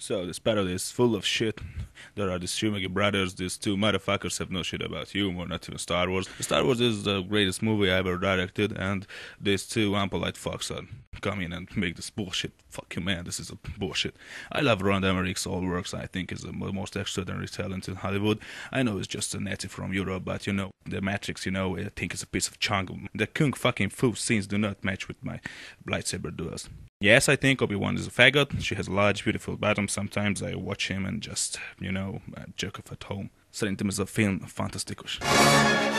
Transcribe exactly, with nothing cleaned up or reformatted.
So this parody is full of shit. There are these Shumagi brothers, these two motherfuckers have no shit about humor, not even Star Wars. Star Wars is the greatest movie I ever directed, and these two unpolite fucks are come in and make this bullshit. Fuck you, man, this is a bullshit. I love Ron Emmerich's old works. I think is the most extraordinary talent in Hollywood. I know it's just a native from Europe, but you know, the Matrix, you know, I think it's a piece of chunk. The kung fucking fu scenes do not match with my lightsaber duels. Yes, I think Obi-Wan is a faggot. She has a large, beautiful bottom. Sometimes I watch him and just, you know, jerk off at home. Szerintem ez a film fantasztikus.